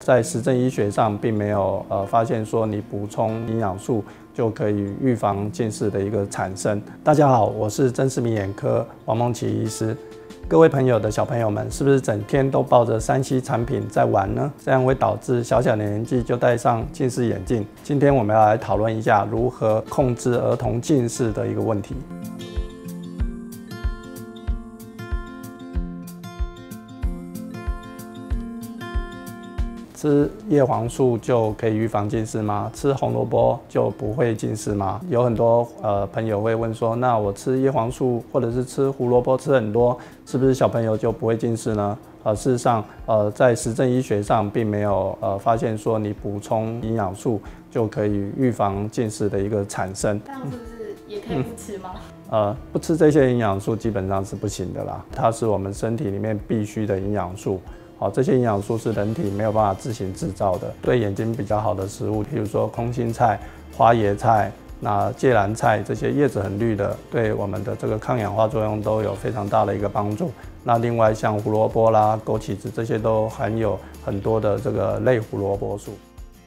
在实证医学上，并没有发现说你补充营养素就可以预防近视的一个产生。大家好，我是曾世明眼科王梦琪医师。各位朋友的小朋友们，是不是整天都抱着3C 产品在玩呢？这样会导致小小的年纪就戴上近视眼镜。今天我们要来讨论一下如何控制儿童近视的一个问题。吃叶黄素就可以预防近视吗？吃红萝卜就不会近视吗？有很多朋友会问说，那我吃叶黄素或者是吃胡萝卜吃很多，是不是小朋友就不会近视呢？事实上，在实证医学上并没有发现说你补充营养素就可以预防近视的一个产生。 这样是不是也可以不吃吗？ 不吃这些营养素基本上是不行的啦，它是我们身体里面必须的营养素。这些营养素是人体没有办法自行制造的。对眼睛比较好的食物，比如说空心菜、花椰菜、芥蓝菜这些叶子很绿的，对我们的这个抗氧化作用都有非常大的一个帮助。那另外像胡萝卜啦、枸杞子这些都含有很多的这个类胡萝卜素。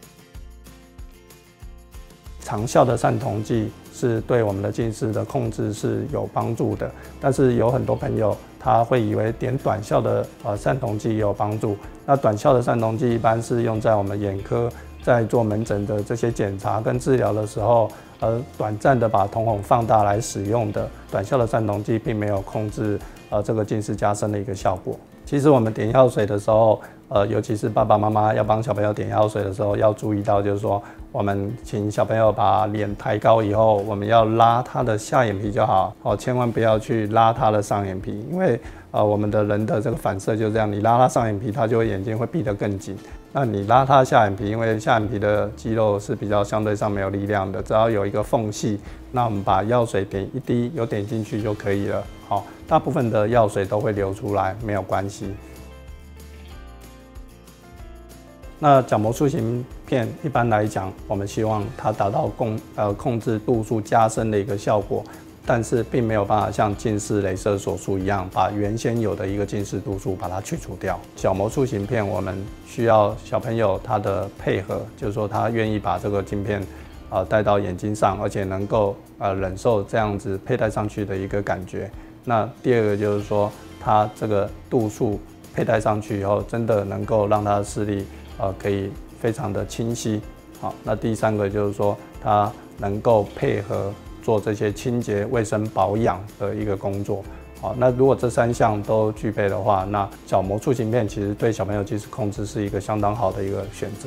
长效的散瞳剂是对我们的近视的控制是有帮助的，但是有很多朋友他会以为点短效的散瞳剂也有帮助。那短效的散瞳剂一般是用在我们眼科在做门诊的这些检查跟治疗的时候，短暂的把瞳孔放大来使用的。短效的散瞳剂并没有控制这个近视加深的一个效果。其实我们点药水的时候，尤其是爸爸妈妈要帮小朋友点药水的时候，要注意到就是说，我们请小朋友把脸抬高以后，我们要拉他的下眼皮就好，千万不要去拉他的上眼皮，因为我们的人的这个反射就这样，你拉他上眼皮，他就会眼睛会闭得更紧。那你拉他下眼皮，因为下眼皮的肌肉是比较相对上没有力量的，只要有一个缝隙，那我们把药水点一滴，有点进去就可以了。大部分的药水都会流出来，没有关系。那角膜塑形片一般来讲，我们希望它达到控制度数加深的一个效果，但是并没有办法像近视雷射手术一样，把原先有的一个近视度数把它去除掉。角膜塑形片我们需要小朋友他的配合，就是说他愿意把这个镜片戴到眼睛上，而且能够忍受这样子佩戴上去的一个感觉。那第二个就是说，它这个度数佩戴上去以后，真的能够让它的视力可以非常的清晰。好，那第三个就是说，它能够配合做这些清洁、卫生、保养的一个工作。好，那如果这3项都具备的话，那角膜塑形片其实对小朋友近视控制是一个相当好的一个选择。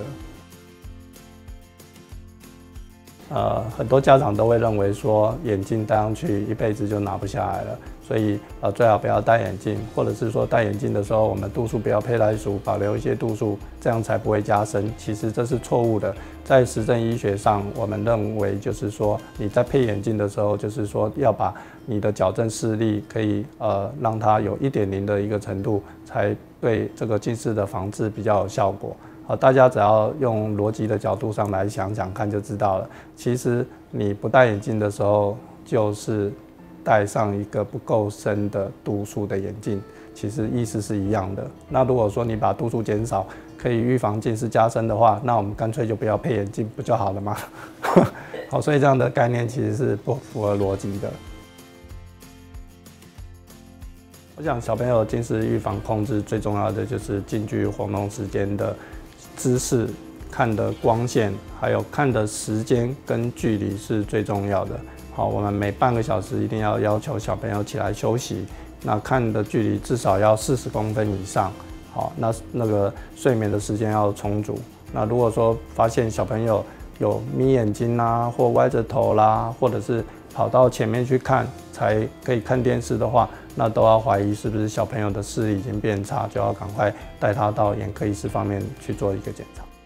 很多家长都会认为说，眼镜戴上去一辈子就拿不下来了，所以最好不要戴眼镜，或者是说戴眼镜的时候，我们度数不要佩戴数，保留一些度数，这样才不会加深。其实这是错误的。在实证医学上，我们认为就是说，你在配眼镜的时候，就是说要把你的矫正视力可以让它有1.0的一个程度，才对这个近视的防治比较有效果。大家只要用逻辑的角度上来想想看就知道了。其实你不戴眼镜的时候，就是戴上一个不够深的度数的眼镜，其实意思是一样的。那如果说你把度数减少，可以预防近视加深的话，那我们干脆就不要配眼镜不就好了吗？好，所以这样的概念其实是不符合逻辑的。我想小朋友近视预防控制最重要的就是近距活动时间的姿势、看的光线，还有看的时间跟距离是最重要的。好，我们每半个小时一定要要求小朋友起来休息，那看的距离至少要40公分以上。好，那个睡眠的时间要充足。那如果说发现小朋友有眯眼睛啦，或歪着头啦，或者是跑到前面去看才可以看电视的话，那都要怀疑是不是小朋友的视力已经变差，就要赶快带他到眼科医师方面去做一个检查。